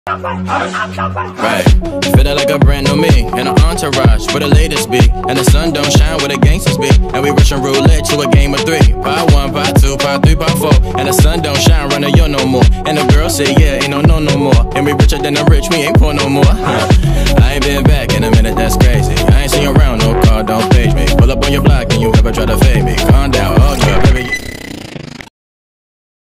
Right, feeling like a brand new me in an entourage where the latest be, and the sun don't shine where the gangsters be, and we rushing roulette to a game of 3. Pot 1, pot 2, pot 3, pot 4, and the sun don't shine running you no more, and the girl say yeah, ain't no more, and we richer than the rich, we ain't poor no more. I ain't been back in a minute, that's crazy. I ain't seen you